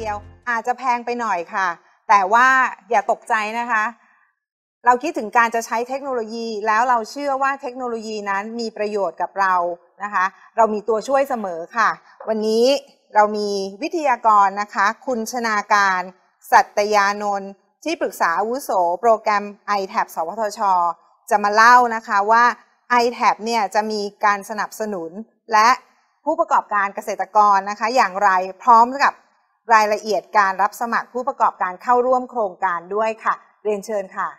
ยวอาจจะแพงไปหน่อยค่ะแต่ว่าอย่าตกใจนะคะเราคิดถึงการจะใช้เทคโนโลยีแล้วเราเชื่อว่าเทคโนโลยีนั้นมีประโยชน์กับเรานะคะเรามีตัวช่วยเสมอค่ะวันนี้เรามีวิทยากรนะคะคุณชนาการสัตยานนท์ที่ปรึกษาอาวุโสโปรแกรม ITAP สวทช.จะมาเล่านะคะว่า ITAP เนี่ยจะมีการสนับสนุนและผู้ประกอบการเกษตรกรนะคะอย่างไรพร้อมกับรายละเอียดการรับสมัครผู้ประกอบการเข้าร่วมโครงการด้วยค่ะเรียนเชิญค่ะ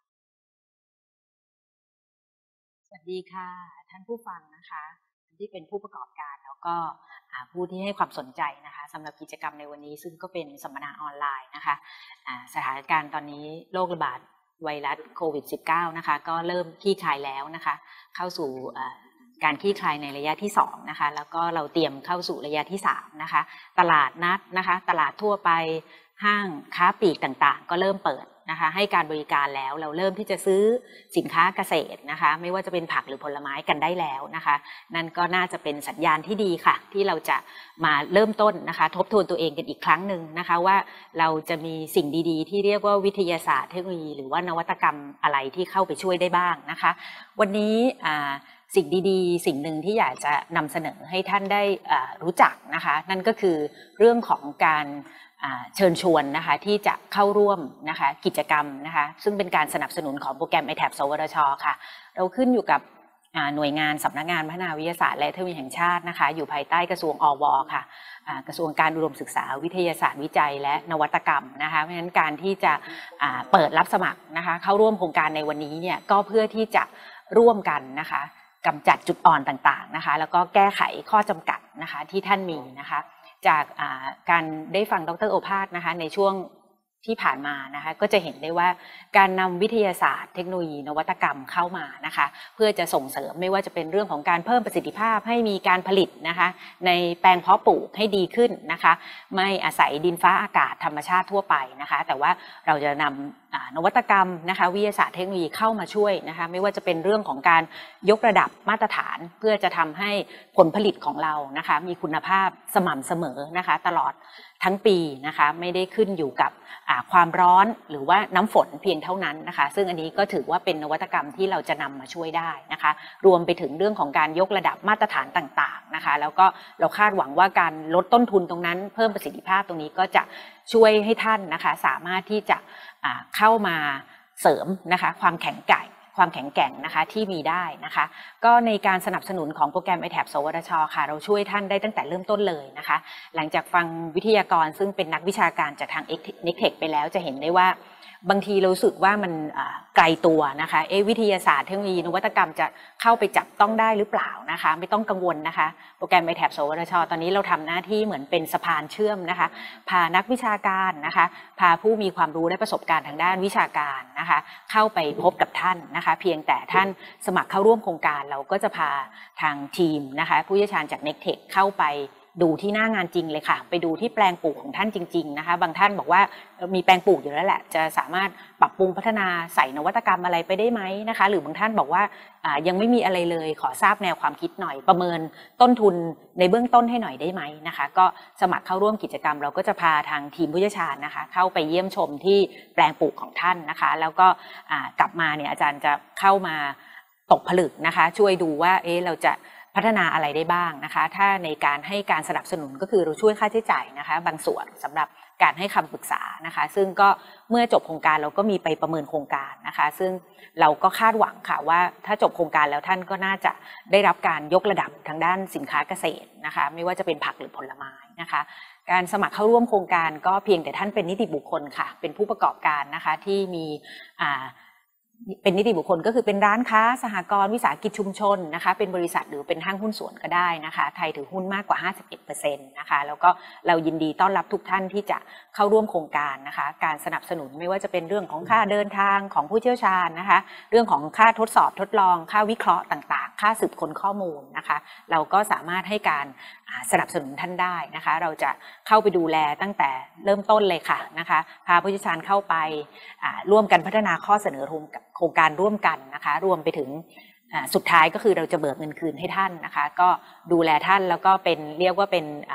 สวัสดีค่ะท่านผู้ฟังนะคะที่เป็นผู้ประกอบการแล้วก็ผู้ที่ให้ความสนใจนะคะสำหรับกิจกรรมในวันนี้ซึ่งก็เป็นสัมมนาออนไลน์นะคะสถานการณ์ตอนนี้โรคระบาดไวรัสโควิด -19 นะคะก็เริ่มคลี่คลายแล้วนะคะเข้าสู่การคลี่คลายในระยะที่2นะคะแล้วก็เราเตรียมเข้าสู่ระยะที่3นะคะตลาดนัดนะคะตลาดทั่วไปห้างค้าปลีกต่างๆก็เริ่มเปิดนะคะให้การบริการแล้วเราเริ่มที่จะซื้อสินค้าเกษตรนะคะไม่ว่าจะเป็นผักหรือผลไม้กันได้แล้วนะคะนั่นก็น่าจะเป็นสัญญาณที่ดีค่ะที่เราจะมาเริ่มต้นนะคะทบทวนตัวเองกันอีกครั้งหนึ่งนะคะว่าเราจะมีสิ่งดีๆที่เรียกว่าวิทยาศาสตร์เทคโนโลยีหรือว่านวัตกรรมอะไรที่เข้าไปช่วยได้บ้างนะคะวันนี้สิ่งดีๆสิ่งหนึ่งที่อยากจะนำเสนอให้ท่านได้รู้จักนะคะนั่นก็คือเรื่องของการเชิญชวนนะคะที่จะเข้าร่วมนะคะกิจกรรมนะคะซึ่งเป็นการสนับสนุนของโปรแกรม ITAP สวทช.ค่ะเราขึ้นอยู่กับหน่วยงานสำนักงานพัฒนาวิทยาศาสตร์และเทคโนโลยีแห่งชาตินะคะอยู่ภายใต้กระทรวงอว.ค่ะกระทรวงการอุดมศึกษาวิทยาศาสตร์วิจัยและนวัตกรรมนะคะเพราะฉะนั้นการที่จะเปิดรับสมัครนะคะเข้าร่วมโครงการในวันนี้เนี่ยก็เพื่อที่จะร่วมกันนะคะกำจัดจุดอ่อนต่างๆนะคะแล้วก็แก้ไขข้อจำกัดนะคะที่ท่านมีนะคะจากการได้ฟังดร.โอภาสนะคะในช่วงที่ผ่านมานะคะก็จะเห็นได้ว่าการนำวิทยาศาสตร์เทคโนโลยีนวัตกรรมเข้ามานะคะเพื่อจะส่งเสริมไม่ว่าจะเป็นเรื่องของการเพิ่มประสิทธิภาพให้มีการผลิตนะคะในแปลงเพาะปลูกให้ดีขึ้นนะคะไม่อาศัยดินฟ้าอากาศธรรมชาติทั่วไปนะคะแต่ว่าเราจะนำนวัตกรรมนะคะวิทยาศาสตร์เทคโนโลยีเข้ามาช่วยนะคะไม่ว่าจะเป็นเรื่องของการยกระดับมาตรฐานเพื่อจะทำให้ผลผลิตของเรานะคะมีคุณภาพสม่ำเสมอนะคะตลอดทั้งปีนะคะไม่ได้ขึ้นอยู่กับความร้อนหรือว่าน้ำฝนเพียงเท่านั้นนะคะซึ่งอันนี้ก็ถือว่าเป็นนวัตกรรมที่เราจะนำมาช่วยได้นะคะรวมไปถึงเรื่องของการยกระดับมาตรฐานต่างๆนะคะแล้วก็เราคาดหวังว่าการลดต้นทุนตรงนั้นเพิ่มประสิทธิภาพตรงนี้ก็จะช่วยให้ท่านนะคะสามารถที่จะเข้ามาเสริมนะคะความแข็งแกร่งนะคะที่มีได้นะคะก็ในการสนับสนุนของโปรแกรม ITAP สวทช.ค่ะเราช่วยท่านได้ตั้งแต่เริ่มต้นเลยนะคะหลังจากฟังวิทยากรซึ่งเป็นนักวิชาการจากทาง NECTEC ไปแล้วจะเห็นได้ว่าบางทีเรารู้สึกว่ามันไกลตัวนะคะวิทยาศาสตร์เทคโนโลยีนวัตกรรมจะเข้าไปจับต้องได้หรือเปล่านะคะไม่ต้องกังวลนะคะโปรแกรม ITAP สวทช.ตอนนี้เราทำหน้าที่เหมือนเป็นสะพานเชื่อมนะคะพานักวิชาการนะคะพาผู้มีความรู้และประสบการณ์ทางด้านวิชาการนะคะเข้าไปพบกับท่านนะคะเพียงแต่ท่านสมัครเข้าร่วมโครงการเราก็จะพาทางทีมนะคะผู้เชี่ยวชาญจาก NECTEC เข้าไปดูที่หน้างานจริงเลยค่ะไปดูที่แปลงปลูกของท่านจริงๆนะคะบางท่านบอกว่ามีแปลงปลูกอยู่แล้วแหละจะสามารถปรับปรุงพัฒนาใส่นวัตกรรมอะไรไปได้ไหมนะคะหรือบางท่านบอกว่ายังไม่มีอะไรเลยขอทราบแนวความคิดหน่อยประเมินต้นทุนในเบื้องต้นให้หน่อยได้ไหมนะคะก็สมัครเข้าร่วมกิจกรรมเราก็จะพาทางทีมผู้เชี่ยวชาญนะคะเข้าไปเยี่ยมชมที่แปลงปลูกของท่านนะคะแล้วก็กลับมาเนี่ยอาจารย์จะเข้ามาตกผลึกนะคะช่วยดูว่าเราจะพัฒนาอะไรได้บ้างนะคะถ้าในการให้การสนับสนุนก็คือเราช่วยค่าใช้จ่ายนะคะบางส่วนสำหรับการให้คำปรึกษานะคะซึ่งก็เมื่อจบโครงการเราก็มีไปประเมินโครงการนะคะซึ่งเราก็คาดหวังค่ะว่าถ้าจบโครงการแล้วท่านก็น่าจะได้รับการยกระดับทางด้านสินค้าเกษตรนะคะไม่ว่าจะเป็นผักหรือผลไม้นะคะการสมัครเข้าร่วมโครงการก็เพียงแต่ท่านเป็นนิติบุคคลค่ะเป็นผู้ประกอบการนะคะที่มีเป็นนิติบุคคลก็คือเป็นร้านค้าสหกรณ์วิสาหกิจชุมชนนะคะเป็นบริษัทหรือเป็นห้างหุ้นส่วนก็ได้นะคะไทยถือหุ้นมากกว่า 51% นะคะแล้วก็เรายินดีต้อนรับทุกท่านที่จะเข้าร่วมโครงการนะคะการสนับสนุนไม่ว่าจะเป็นเรื่องของค่าเดินทางของผู้เชี่ยวชาญนะคะเรื่องของค่าทดสอบทดลองค่าวิเคราะห์ต่างๆค่าสืบค้นข้อมูลนะคะเราก็สามารถให้การสนับสนุนท่านได้นะคะเราจะเข้าไปดูแลตั้งแต่เริ่มต้นเลยค่ะนะคะพาผู้เชี่ยวชาญเข้าไปร่วมกันพัฒนาข้อเสนอโครงการร่วมกันนะคะรวมไปถึงสุดท้ายก็คือเราจะเบิกเงินคืนให้ท่านนะคะก็ดูแลท่านแล้วก็เป็นเรียกว่าเป็น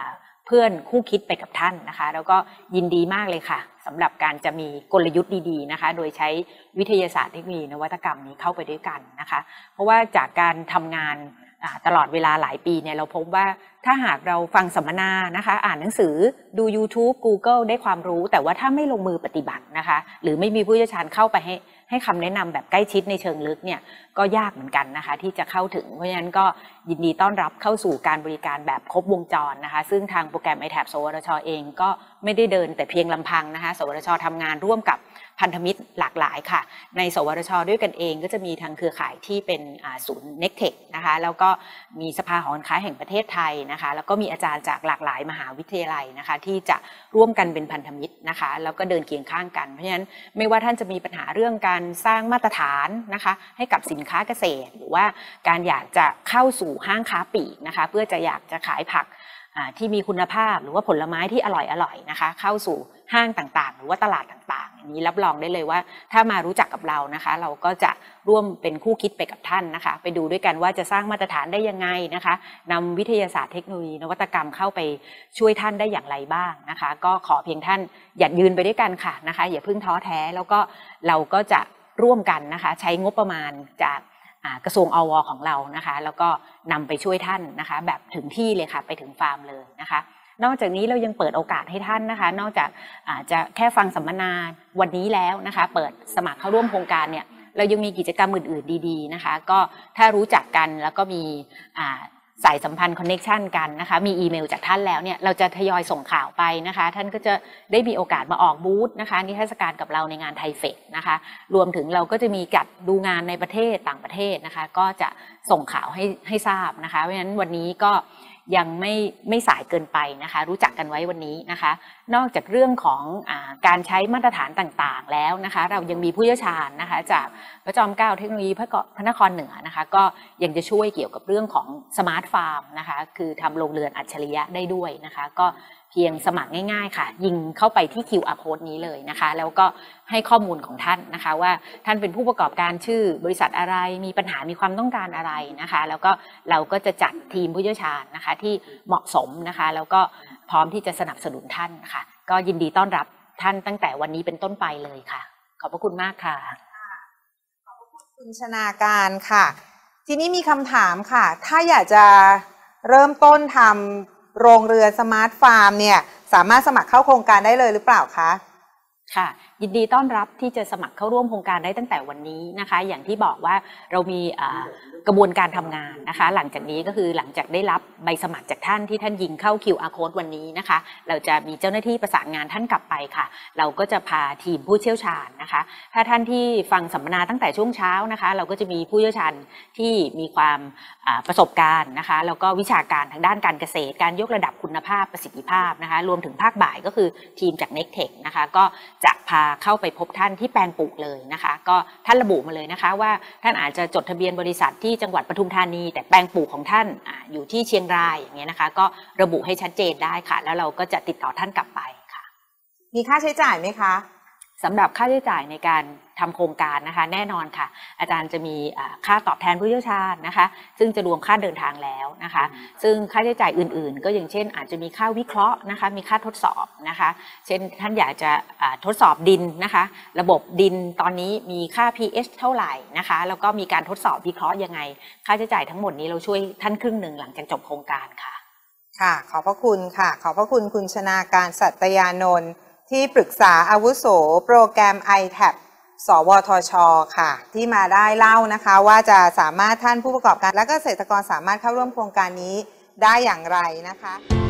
พื่อนคู่คิดไปกับท่านนะคะแล้วก็ยินดีมากเลยค่ะสำหรับการจะมีกลยุทธ์ดีๆนะคะโดยใช้วิทยาศาสตร์เทคโนโลยีนวัตกรรมนี้เข้าไปด้วยกันนะคะเพราะว่าจากการทำงานตลอดเวลาหลายปีเนี่ยเราพบว่าถ้าหากเราฟังสัมมนานะคะอ่านหนังสือดู YouTube Google ได้ความรู้แต่ว่าถ้าไม่ลงมือปฏิบัตินะคะหรือไม่มีผู้เชี่ยวชาญเข้าไปให้คำแนะนำแบบใกล้ชิดในเชิงลึกเนี่ยก็ยากเหมือนกันนะคะที่จะเข้าถึงเพราะฉะนั้นก็ยินดีต้อนรับเข้าสู่การบริการแบบครบวงจรนะคะซึ่งทางโปรแกรม ITAP สวทช.เองก็ไม่ได้เดินแต่เพียงลำพังนะคะสวทช.ทำงานร่วมกับพันธมิตรหลากหลายค่ะในสวทช.ด้วยกันเองก็จะมีทางเครือข่ายที่เป็นศูนย์ NECTEC นะคะแล้วก็มีสภาหอการค้าแห่งประเทศไทยนะคะแล้วก็มีอาจารย์จากหลากหลายมหาวิทยาลัยนะคะที่จะร่วมกันเป็นพันธมิตรนะคะแล้วก็เดินเคียงข้างกันเพราะฉะนั้นไม่ว่าท่านจะมีปัญหาเรื่องการสร้างมาตรฐานนะคะให้กับสินค้าเกษตรหรือว่าการอยากจะเข้าสู่ห้างค้าปลีกนะคะเพื่อจะอยากจะขายผักที่มีคุณภาพหรือว่าผลไม้ที่อร่อยนะคะเข้าสู่ห้างต่างๆหรือว่าตลาดต่างๆอย่างนี้รับรองได้เลยว่าถ้ามารู้จักกับเรานะคะเราก็จะร่วมเป็นคู่คิดไปกับท่านนะคะไปดูด้วยกันว่าจะสร้างมาตรฐานได้ยังไงนะคะนำวิทยาศาสตร์เทคโนโลยีนวัตกรรมเข้าไปช่วยท่านได้อย่างไรบ้างนะคะก็ขอเพียงท่านอย่ายืนไปด้วยกันค่ะนะคะอย่าเพิ่งท้อแท้แล้วก็เราก็จะร่วมกันนะคะใช้งบประมาณจากกระทรวงอว.ของเรานะคะแล้วก็นำไปช่วยท่านนะคะแบบถึงที่เลยค่ะไปถึงฟาร์มเลยนะคะนอกจากนี้เรายังเปิดโอกาสให้ท่านนะคะนอกจากจะแค่ฟังสัมมนาวันนี้แล้วนะคะเปิดสมัครเข้าร่วมโครงการเนี่ยเรายังมีกิจกรรมอื่นๆดีๆนะคะก็ถ้ารู้จักกันแล้วก็มีสายสัมพันธ์คอนเนคชันกันนะคะมีอีเมลจากท่านแล้วเนี่ยเราจะทยอยส่งข่าวไปนะคะท่านก็จะได้มีโอกาสมาออกบูธนะคะนิทรรศการกับเราในงานไทเฟคนะคะรวมถึงเราก็จะมีจัดดูงานในประเทศต่างประเทศนะคะก็จะส่งข่าวให้ทราบนะคะเพราะฉะนั้นวันนี้ก็ยังไม่สายเกินไปนะคะรู้จักกันไว้วันนี้นะคะนอกจากเรื่องของการใช้มาตรฐานต่างๆแล้วนะคะเรายังมีผู้เชี่ยวชาญนะคะจากพระจอมเกล้าเทคโนโลยีพระนครเหนือนะคะก็ยังจะช่วยเกี่ยวกับเรื่องของสมาร์ทฟาร์มนะคะคือทำโรงเรือนอัจฉริยะได้ด้วยนะคะก็เพียงสมัครง่ายๆค่ะยิงเข้าไปที่ QR Code นี้เลยนะคะแล้วก็ให้ข้อมูลของท่านนะคะว่าท่านเป็นผู้ประกอบการชื่อบริษัทอะไรมีปัญหามีความต้องการอะไรนะคะแล้วก็เราก็จะจัดทีมผู้เชี่ยวชาญนะคะที่เหมาะสมนะคะแล้วก็พร้อมที่จะสนับสนุนท่านค่ะก็ยินดีต้อนรับท่านตั้งแต่วันนี้เป็นต้นไปเลยค่ะขอบพระคุณมากค่ะขอบคุณชนาการค่ะทีนี้มีคำถามค่ะถ้าอยากจะเริ่มต้นทำโรงเรือนสมาร์ทฟาร์มเนี่ยสามารถสมัครเข้าโครงการได้เลยหรือเปล่าคะค่ะยินดีต้อนรับที่จะสมัครเข้าร่วมโครงการได้ตั้งแต่วันนี้นะคะอย่างที่บอกว่าเรามีกระบวนการทำงานนะคะหลังจากนี้ก็คือหลังจากได้รับใบสมัครจากท่านที่ท่านยิงเข้า QR Code วันนี้นะคะเราจะมีเจ้าหน้าที่ประสานงานท่านกลับไปค่ะเราก็จะพาทีมผู้เชี่ยวชาญนะคะถ้าท่านที่ฟังสัมมนาตั้งแต่ช่วงเช้านะคะเราก็จะมีผู้เชี่ยวชาญที่มีความประสบการณ์นะคะแล้วก็วิชาการทางด้านการเกษตรการยกระดับคุณภาพประสิทธิภาพนะคะรวมถึงภาคบ่ายก็คือทีมจาก NECTEC นะคะก็จะพาเข้าไปพบท่านที่แปลงปลูกเลยนะคะก็ท่านระบุมาเลยนะคะว่าท่านอาจจะจดทะเบียนบริษัทที่จังหวัดปทุมธานีแต่แปลงปลูกของท่านอยู่ที่เชียงรายอย่างเงี้ยนะคะก็ระบุให้ชัดเจนได้ค่ะแล้วเราก็จะติดต่อท่านกลับไปค่ะมีค่าใช้จ่ายไหมคะสำหรับค่าใช้จ่ายในการทำโครงการนะคะแน่นอนค่ะอาจารย์จะมีค่าตอบแทนผู้เชี่ยวชาญนะคะซึ่งจะรวมค่าเดินทางแล้วนะคะซึ่งค่าใช้จ่ายอื่นๆก็อย่างเช่นอาจจะมีค่าวิเคราะห์นะคะมีค่าทดสอบนะคะเช่นท่านอยากจะทดสอบดินนะคะระบบดินตอนนี้มีค่า pH เท่าไหร่นะคะแล้วก็มีการทดสอบวิเคราะห์ยังไงค่าใช้จ่ายทั้งหมดนี้เราช่วยท่านครึ่งหนึ่งหลังจากจบโครงการค่ะค่ะขอบพระคุณค่ะขอบพระคุณคุณชนาการสัตยานนท์ที่ปรึกษาอาวุโสโปรแกรม ITAP สวทช.ค่ะที่มาได้เล่านะคะว่าจะสามารถท่านผู้ประกอบการและเกษตรกรสามารถเข้าร่วมโครงการนี้ได้อย่างไรนะคะ